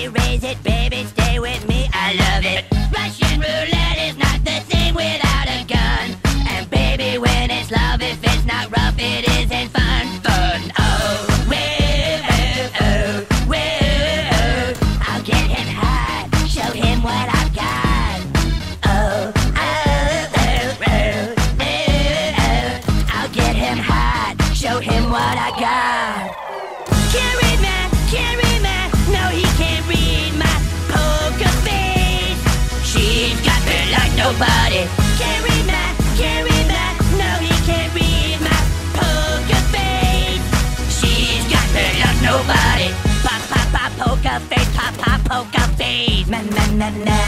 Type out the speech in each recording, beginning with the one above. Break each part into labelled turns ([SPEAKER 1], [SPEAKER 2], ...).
[SPEAKER 1] raise it, baby, stay with me, I love it. Russian roulette is not the same without a gun. And baby, when it's love, if it's not rough, it isn't fun. Fun, oh, whoa, oh, whoa. I'll get him high, show him what I've got. Oh, oh, oh, oh, oh. I'll get him high, show him what I got. Can't read man, no he can't read my poker face. She's got me like nobody. Can't read man, no he can't read my poker face. She's got me like nobody. Pop, pop, pop, poker face, pop, pop, poker face. Na, na, na, na.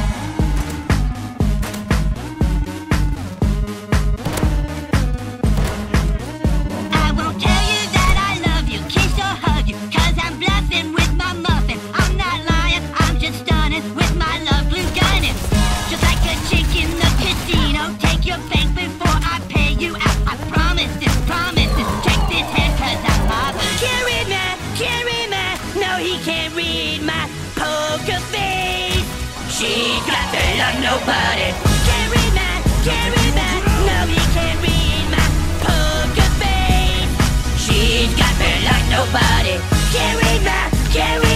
[SPEAKER 1] She's got me like nobody. Can't read man, no he can't read my poker face. She's got me like nobody. Can't read